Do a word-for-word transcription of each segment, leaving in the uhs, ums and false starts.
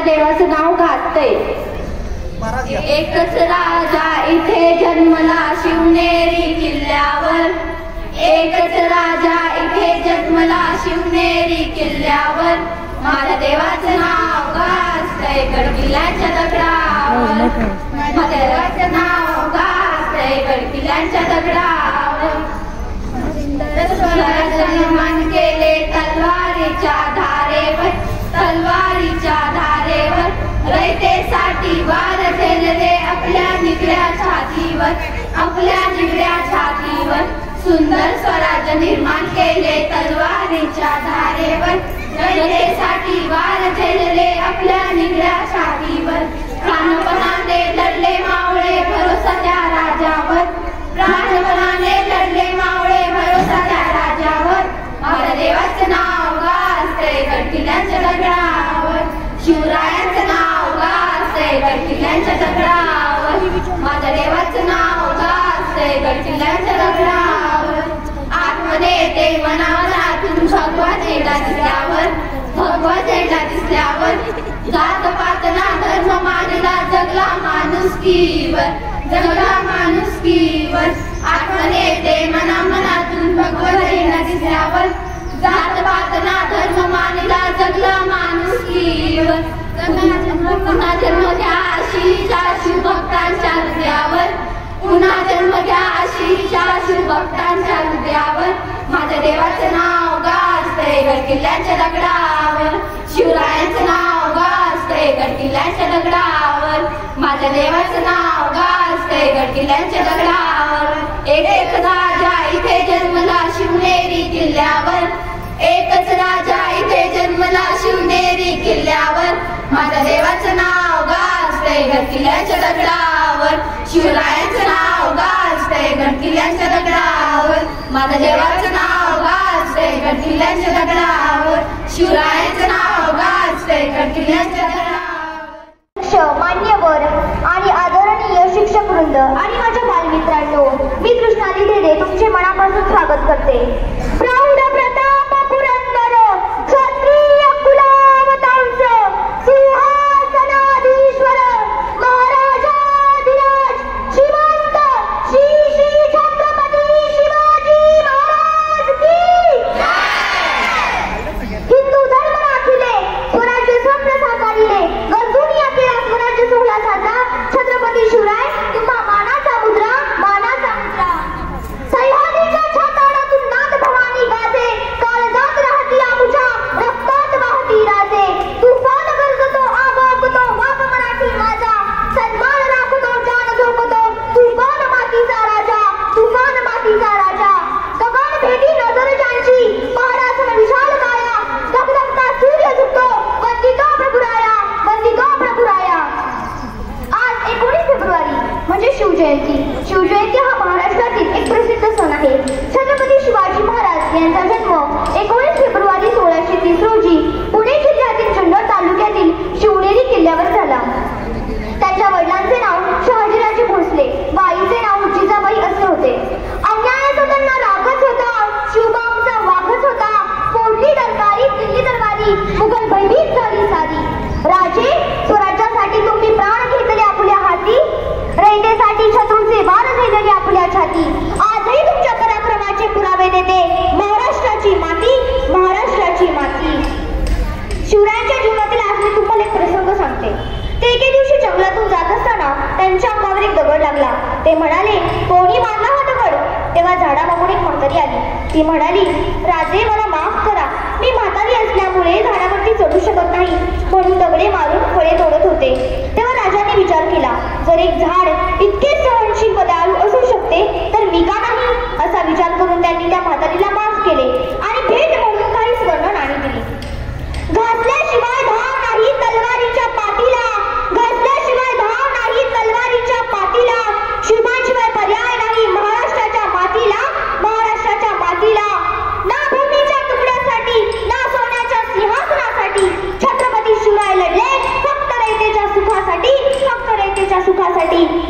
देवाचं नाव घातलंय. एकच राजा इथे जन्मला शिवनेरी किल्ल्यावर, एकच राजा इथे जन्मला शिवनेरी किल्ल्यावर, माझ्या देवाचं नाव गाजतंय गडकिल्ल्यांच्या दगडावर, माझ्या देवाचं नाव गाजतंय गडकिल्ल्यांच्या दगडावर. स्वराज्य निर्माण केले तलवारीच्या धारेवर, तलवारीच्या धारेवर, रयतेसाठी वार झेलले आपल्या निगड्या छातीवर, आपल्या निगड्या छातीवर. सुंदर स्वराज्य निर्माण केले तलवारीच्या धारेवर, रयतेसाठी वार झेलले आपल्या निगड्या छातीवर. प्राणपणाने लढले मावळे भरोसा त्या राजावर, प्राणपणाने लढले मावळे भरोसा त्या राजावर. माझ्या देवाचं नाव गाजतंय गडकिल्ल्यांच्या दगडावर, शिवरायांचं नाव गाजतंय गडकिल्ल्यांच्या दगडावर, माझ्या देवाचं नाव गाजतंय गडकिल्ल्यांच्या दगडावर. आतमध्ये येते मनामनातून भगवा झेंडा दिसल्यावर, भगवा झेंडा दिसल्यावर, जात पात ना धर्म मानला जगला माणुसकीवर, जगला माणुसकीवर. आठवण येते मनामनातून भगवा झेंडा दिसल्यावर, जात पात ना धर्म मानला जगला माणुसकीवर. पुन्हा जन्म घ्या आशीच्या शिवभक्तांच्या हृदयावर, पुन्हा जन्म घ्या आशीच्या शिवभक्तांच्या हृदयावर. माझ्या देवाचं नाव गाजतंय गडकिल्ल्यांच्या दगडावर, शिवरायांचं नाव गाजतंय गडकिल्ल्यांच्या दगडावर, माझ्या देवाचं नाव गाजतंय गडकिल्ल्यांच्या दगडावर. एक राजा इथे जन्मला शिवनेरी किल्ल्यावर, एकच राजा इथे जन्मला शिवनेरी किल्ल्यावर, माझ्या देवाचं नाव गाजतंय गडकिल्ल्यांच्या दगडावर, शिवरायांचं नाव गाजतंय गडकिल्ल्यांच्या दगडावर, माझ्या देवाचं नाव गाजतंय गडकिल्ल्यांच्या दगडावर, शिवरायांचं नाव गाजतंय गडकिल्ल्यांच्या दगडावर. मान्यवर आणि आदरणीय शिक्षक वृंद आणि माझ्या बालमित्रांनो, मी कृष्णाली ढेरे तुमचे मनापासून स्वागत करते. प्रौढ प्रताप पुरंदर क्षत्रिय कुलावतांस सिंहासनाधीश्वर महाराजाधिराज श्रीमंत श्री श्री छत्रपती शिवाजी महाराज की हिंदू धर्म राखिले स्वराज्य स्वप्न साकारिले गरजून या केला स्वराज्य सोहळा साजरा. छत्रपती शिवराय तुम्हा मानाचा मुद्रा, मानाचा मुद्रा. सह्याद्रीच्या छाताडातून नाद भवानी गाजे, काळजात राहती आमुच्या रक्तात वाहती राजे. तुफान गरजतो आगोगतो वाघ मराठी माझा, सन्मान राखतो जान झोपतो तुफान मातीचा राजा, तुफान मातीचा राजा. गगन भेटी नजर ज्यांची पहाडासन विशाल काया, धगधगता सूर्य झुकतो वंदितो प्रभुराया, वंदितो प्रभुराया. आज एकोणीस फेब्रुवारी म्हणजे शिवजयंती. शिवजयंती हा महाराष्ट्रातील एक प्रसिद्ध सण आहे. छत्रपती शिवाजी महाराज यांचा जन्म एकोणीस फेब्रुवारी सोळाशे तीस रोजी पुणे जिल्ह्यातील जुन्नर तालुक्यातील शिवनेरी किल्ल्यावर झाला. त्यांच्या वडिलांचे नाव शहाजीराजे भोसले, बाईचे नाव जिजाबाई असे होते. अन्यायाचा त्यांना रागच होता, शिवबाईंचा वाघच होता. फोडली दरबारी दिल्ली दरबारी, मुघल भयभीत झाली सारी. राजे स्वराज्यासाठी तुम्ही प्राण घेतले आपल्या हाती, रयतेसाठी शत्रूचे वार झेलले आपल्या छाती. आजही तुमच्या पराक्रमाचे पुरावे देते महाराष्ट्राची माती, महाराष्ट्राची माती. शिवरायांच्या जीवनातील आज मी तुम्हाला एक प्रसंग सांगते. ते एके दिवशी जंगलातून जात असताना त्यांच्या अंगावर एक दगड लागला. ते म्हणाले, कोणी मारला हा दगड? तेव्हा झाडामागून एक म्हातारी आली. ती म्हणाली, राजे मला माफ करा, मी म्हातारी असल्यामुळे झाडावरती चढू शकत नाही म्हणून दगडे मारून फळे तोडत होते. तेव्हा राजाने विचार केला, जर एक झाड इतके सहनशील व दयाळू असू शकते तर मी का नाही? असा विचार करून त्यांनी त्या म्हातारीला माफ केले आणि भेट म्हणून काही स्वर्ण नाणी दिली. घासल्याशिवाय धाव नाही तलवारीच्या पाठीला, घासल्याशिवाय धाव नाही तलवारीच्या पाठीला, शिवबांशिवाय पर्याय नाही महाराष्ट्राच्या मातीला, महाराष्ट्राच्या मातीला. ना भूमीच्या तुकड्यासाठी ना सोन्याच्या सिंहासनासाठी छत्रपती शिवराय लढले, फक्त रयतेच्या सुखासाठी, फक्त रयतेच्या सुखासाठी.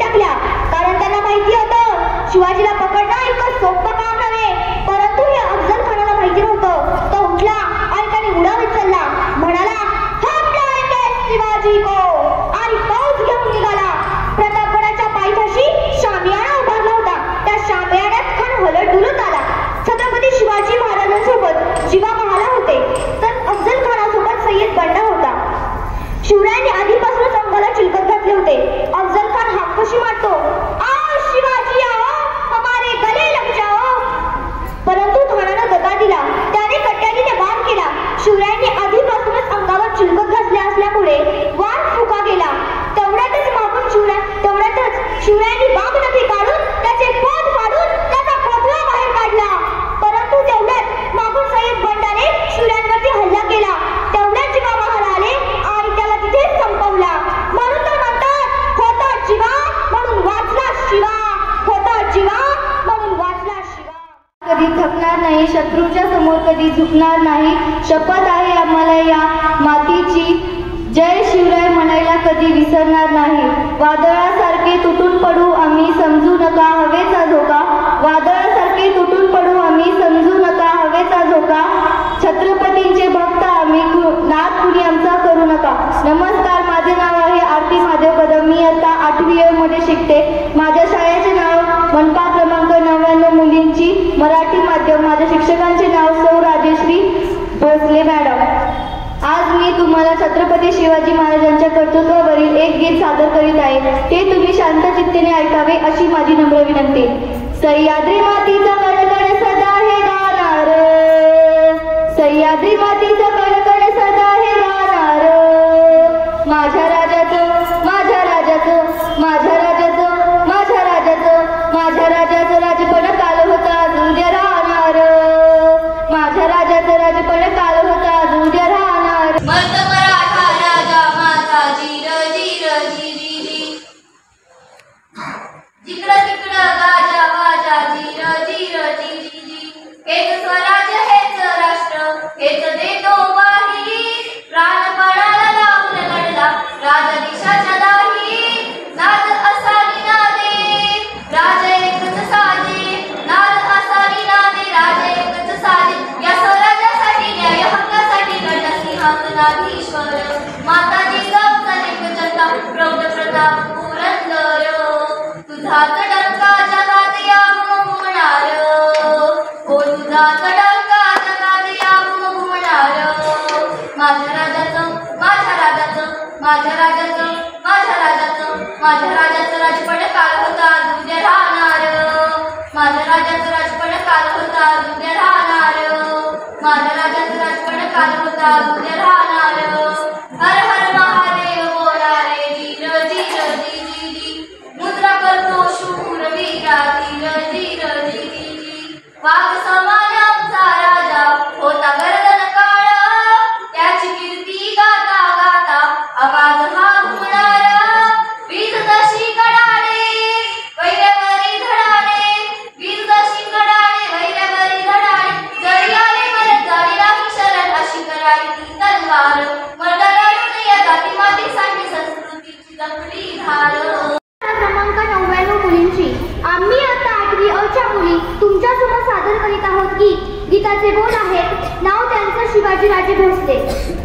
टाकल्या, कारण त्यांना माहिती होतं शिवाजीला पकडणं इतकं सोपं काम नव्हे. परंतु हे अफजल खानाला माहिती नव्हतं. तो उठला आणि त्याने उडा विचलला, म्हणाला हम लाएंगे शिवाजी को, आणि फौज घेऊन निघाला. प्रतापगडाच्या पायथ्याशी शामियाना उभारला होता. त्या शामियान्यात खान हलत डुलत आला. छत्रपती शिवाजी महाराजांसोबत शिवा महाला होते, तर अफजल खानासोबत सय्यद बंडा होता. शिवरायांनी आधीपासूनच अंगाला चिलकत घातले होते. अफजल खान हाक कशी मारतो, आओ शिवाजी आओ, हमारे गले लग जाओ. परंतु खानानं दगा दिला, त्याने कट्यारीने वार केला. शिवरायांनी आधीपासूनच अंगावर चिलकत घातले असल्यामुळे वार फुका गेला. तेवढ्यातच मागून शिवराय तेवढ्यातच शिवरायांनी बाग नखे काढून त्याचे पोट फाडून त्याचा खोपला बाहेर काढला. परंतु तेवढ्यात मागून सय्यद बंडाने शिवरायांवरती हल्ला केला. तेवढ्यात शिवा महाल आले आणि त्याला तिथेच संपवला. म्हणून तर म्हणतात होता जीवा म्हणून वाचला शिवा, होता जीवा म्हणून वाचला शिवा. कधी थकणार नाही, शत्रूच्या समोर कधी झुकणार नाही. शपथ आहे आम्हाला या मातीची, जय शिवराय म्हणायला कधी विसरणार नाही. वादळासारखे तुटून पडू आम्ही, समजू नका हवेचा धोका. वादळासारखे तुटून पडू आम्ही, समजू नका हवेचा धोका. छत्रपतींचे भक्त आम्ही, नाद कुणी आमचा करू नका. नमस्कार, माझे नाव आहे आरती महादेव कदम. मी आता आठवी ए मध्ये शिकते. माझ्या शाळेचे नाव मनपा क्रमांक नव्याण्णव मुलींची मराठी माध्यम. माझ्या शिक्षकांचे नाव सौ राजेश्री भोसले मॅडम. आज मी तुम्हाला छत्रपती शिवाजी महाराजांच्या कर्तृत्वावरील एक गीत सादर करीत आहे. ते तुम्ही शांत चित्तेने ऐकावे अशी माझी नम्र विनंती. सह्याद्री मातीचा कणकण सदा हे गाणार, सह्याद्री मातीचा कणकण सदा हे गाणार. माझ्या राजाचं माझ्या राजाचं माझ्या राजाचं माझ्या राजाचं माझ्या राजाचं राजपण काल होता आज उद्या राहणार. माझ्या राजाचं राजपण काल होता आज उद्या राहणार. मर्द मराठा राजा माझा जीर जीर जिरी जी, जिकडं तिकडं गाजा वाजा जीर जीर जिरी जी. हेच स्वराज्य हेच राष्ट्र हेच देतो वाही, प्राणपणाला लावून लढला राजदेशाच्या दाही. नाद असानी नादे राज एकच साजे, नाद असानी नादे राज एकच साजे. या स्वराज्यासाठी न्याय हक्कासाठी लढला सिंहासनाधीश्वर, माताजी गवसलेक जनता प्रौढ प्रताप पुरंदर. तुझाच डंका जगात यावून घुमणार, ओ तुझाच डंका जगात यावून घुमणार. माझ्या राजाचं माझ्या राजाचं माझ्या राजाचं माझ्या राजाचं माझ्या राजाचं राजपण काल होता आज उद्या राहणार. माझ्या राजाचं राजपण काल होता आज उद्या राहणार. माझ्या राजाचं राजपण काल होता आज उद्या राहणार. हर हर महादेव बोला रे जीर जीर जी जी जी, मुद्रा करतो शूर वीरा जीर जीर जी जी जी. वाघ समान आमचा राजा होता गर्दन काळा, त्याची कीर्ती गाता गाता आवाज हा घुमणार. वीज तशी कडाडे वैऱ्यावरी धडाडे, वीज तशी कडाडे वैऱ्यावरी धडाडे. जरी आले मरण जाणे नाही शरण, अशी करावी ती तलवार. मर्द लढून या जाती मातीसाठी संस्कृतीची जपली धार. क्रमांक नव्याण्णव मुलींची आम्ही आता आठवी अ च्या मुली तुमच्यासमोर सादर करीत आहोत गीत. गीताचे बोल आहेत, नाव त्यांचं शिवाजी राजे भोसले.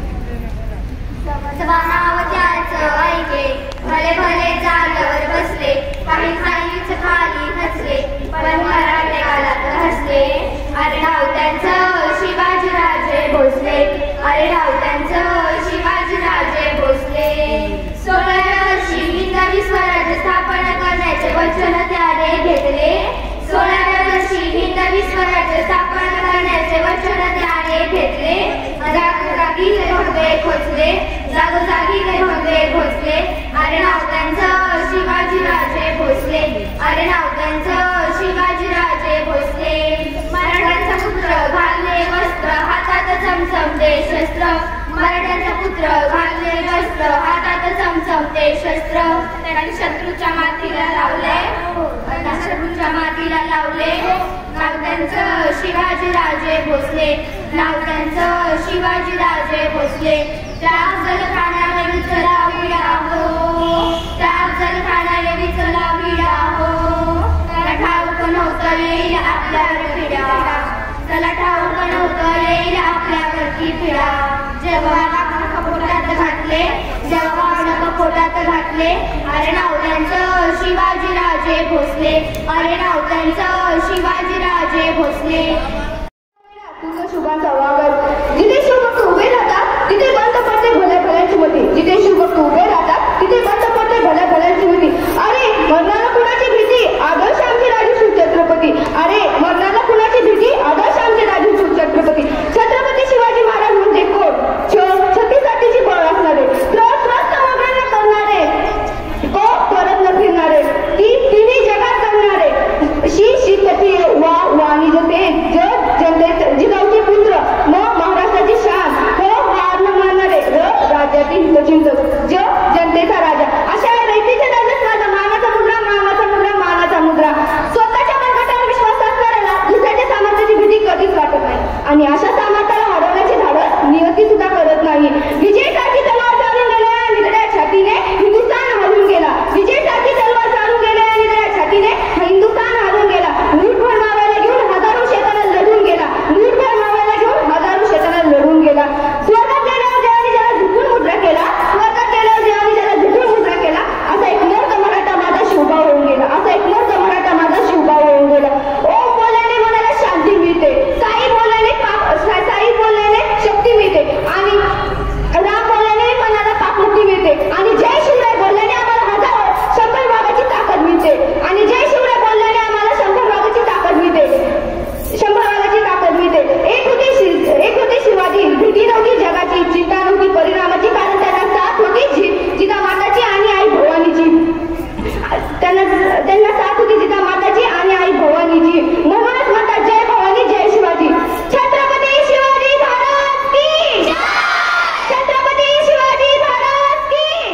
नाव त्याचं ऐकले, भले भले जागेवर बसले, काही खालीच खाली हसले, पण मराठे गालात हसले. अरे नाव त्यांचं शिवाजी राजे भोसले, अरे नाव त्यांचं शिवाजी राजे भोसले. सोळाव्या वर्षी हिंदवी स्वराज्य स्थापन करण्याचे वचन त्याने घेतले. सोळाव्या वर्षी हिंदवी स्वराज्य स्थापन करण्याचे वचन त्याने घेतले. जागोजागी भोसले खोचले, जागोजागी भोसले खोचले. अरे नाव त्यांचं शिवाजी राजे भोसले, अरे नाव त्यांचं शिवाजी राजे भोसले. मराठ्यांचा पुत्र घालले वस्त्र, हातात चमचमते शस्त्र. मराठ्यांचा पुत्र घालले वस्त्र, हातात चमचमते शस्त्र. त्यांनी शत्रूच्या मातीला लावले, शत्रूच्या मातीला लावले. नाव त्यांचं शिवाजी राजे भोसले, नाव त्यांचं शिवाजी राजे भोसले. त्या अफजल खानाने विचलावूया हो, त्या अफजल खानाने विचलावूया जेव्हा नख पोटात घातले जेव्हा नख पोटात घातले अरे नाव त्यांचं शिवाजी राजे भोसले अरे नाव त्यांचं शिवाजी राजे भोसले. तुझं शुभांचा वागर जिथे शिवभक्त उभे राहतात तिथे बंद पडते भल्या भल्यांची मती. जिथे शिवभक्त उभे राहतात तिथे बंद पडते भल्या भल्यांची मती. अरे मरणाला कुणाची भीती आदर्श आमचे राजू छत्रपती. अरे मरणाला कुणाची भीती आदर्श आमचे राजू छत्रपती. छत्रपती शिवाजी महाराज म्हणजे कोण? छत्तीसाठीची बळ असणारे त्रस्त वगैरे करणारे को परत न फिरणारे ती तिन्ही जगात करणारे शी शी कथी वा वाणी जते जग जनते जिजाऊचे पुत्र मग महाराष्ट्राची शान हो हार न मानणारे र राज्यातील हितचिंतक ज जनतेचा राजा अशा रयतेच्या राजाच राजा मानाचा मुद्रा मानाचा मुद्रा मानाचा मुद्रा. स्वतःच्या मनगटावर विश्वास असणाऱ्याला दुसऱ्याच्या सामर्थ्याची भीती कधीच वाटत नाही आणि अशा सामर्थ्याला हरवण्याचे धाडस नियती सुद्धा करत नाही. विजयसाठी तलवार चालून गेल्या निधड्या छातीने हिंदुस्थान हरून गेला. विजयसाठी तलवार चालून गेल्या निधड्या छातीने हिंदुस्थान हरून गेला. लूटभर मावायला घेऊन हजारो शेताला लढून गेला. लूटभर मावायला घेऊन हजारो शेताला लढून गेला. स्वर्गात गेल्यावर देवाने ज्याला झुकून मुद्रा केला स्वर्गात गेल्यावर देवाने ज्याला झुकून मुद्रा केला असा एक मोठा मराठा माझा शिवबा होऊन गेला. असा एक मोठा मराठा माझा शिवबा होऊन गेला. ओम बोलल्याने मनाला शांती मिळते. साई बोलल्याने पाप साई बोलल्याने शक्ती मिळते आणि राम बोलल्याने मनाला पापमुक्ती मिळते आणि जय शिवराय बोलल्याने आम्हाला हजार शंभर भागाची ताकद मिळते आणि जय शिवराय बोलल्याने आम्हाला शंभर भागाची ताकद मिळते. शंभर भागाची ताकद मिळते. एक होती एक होते शिवाजी. भीती नव्हती जगाची चिंता नव्हती परिणामाची कारण त्यांना साथ होती जि जिजा माताची आणि आई भवानीची. त्यांना त्यांना साथ होती जिजा माताची आणि आई भवानीची. म्हणूनच म्हणतात जय भवानी जय शिवाजी. छत्रपती शिवाजी महाराज की छत्रपती शिवाजी महाराज की.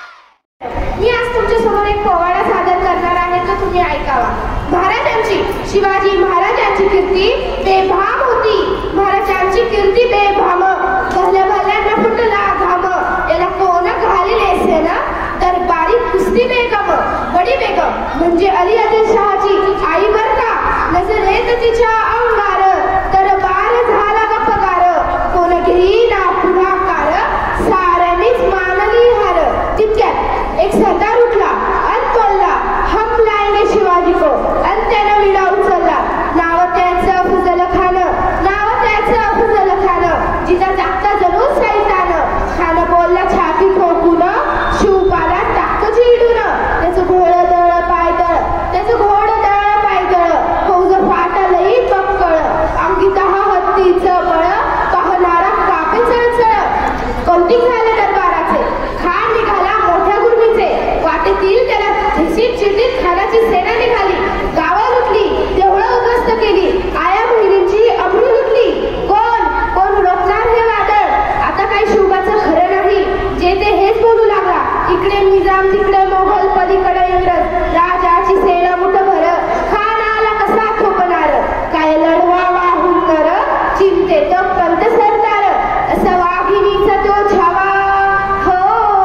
मी आज तुमच्या समोर एक पोवाडा सादर करणार आहे तो तुम्ही ऐकावा. महाराजांची शिवाजी महाराजांची कीर्ती बेभाम होती. महाराजांची कीर्ती बेभाम भल्या भल्यांना फुटला घाम याला कोण घालेले सेना तर बारीक कुस्ती बेगम बडी बेगम म्हणजे अली आदिलशहाची आई बर का. नजरेत तिच्या अंगार तर बार झाला गप्पगार कोण घेईना पुढाकार साऱ्यांनीच मानली हार. तितक्यात एक सरदार उठला आणि बोलला हम लाएंगे शिवाजी को आणि त्यानं विडा उचलला. नाव त्याचं अफजल खान नाव त्याचं अफजल खान जिजा जागता जणू सैतान खान बोलला छाती ठोकून शिवपाला टाक चिडून त्याचं घोड दळ पायदळ त्याचं घोड दळ पायदळ फौज फाटा लई पक्कळ अंगी दहा हत्तीचं बळ पाहणारा कापे चळचळ. कौतिक झाले दरबाराचे खान निघाला मोठ्या गुरमीचे वाटेतील त्याला ठिसीत चिटीत खानाची सेना निघाली. गावं लुटली देवळं उद्ध्वस्त केली आया बहिणींची अब्रू लुटली. कोण कोण रोखणार हे वादळ आता काही शिवबाचं खरं नाही. जे ते हेच बोलू लागला इकडे निजाम तिकडे मोगल पलीकडे इंग्रज राजाची सेना मुठभर खान आला कसा थोपणार काय लढवा वाहून कर चिंतेत पंत सरदार असा वाघिणीचा तो छावा हो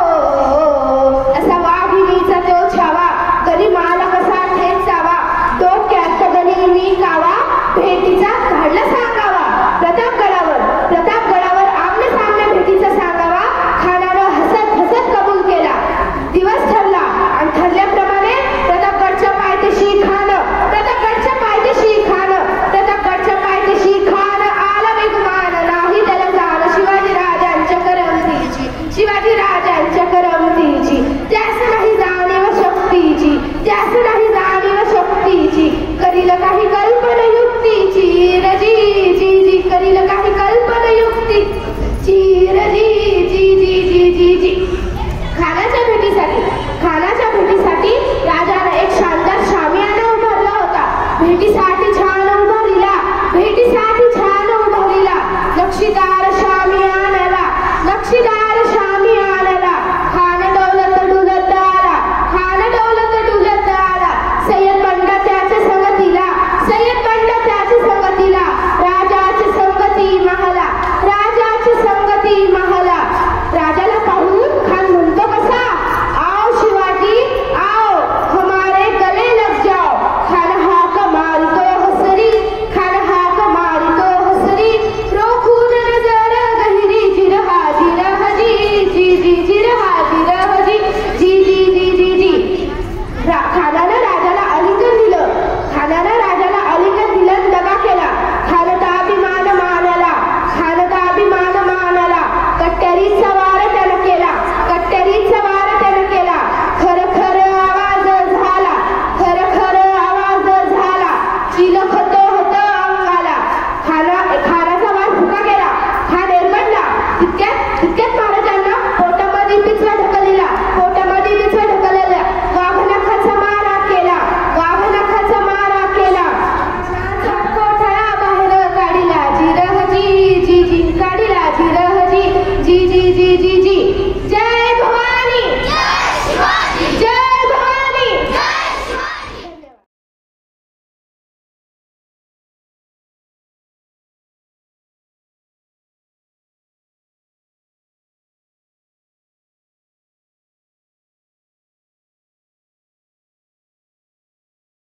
असा वाघिणीचा तो छावा कधी माला कसा ठेचावा डोक्यात गणी कावा भेटीचा धाडला सांगावा. प्रतापगडावर प्रतापगडावर आमने सामने भेटीचा सांगावा खानानं हसत हसत कबूल केला. दिवस ठरला आणि ठरल्याप्रमाणे प्रतापगडच्या पायथ्याशी खान प्रतापगडच्या पायथ्याशी खान प्रतापगडच्या पायथ्याशी खान आला वेगवान नाही त्याला जाण शिवाजी राजांच्या करमतीची शिवाजी राजांच्या करमतीची. त्यास नाही जाणीव शक्तीची त्यास नाही जाणीव शक्तीची करील काही कल्पना युक्तीची रजी जी जी करील काही कल्पना युक्तीची रजी जी जी जी जी जी. खानाच्या भेटीसाठी खानाच्या भेटीसाठी राजाने एक शानदार शामियाना उभारला होता. भेटीसाठी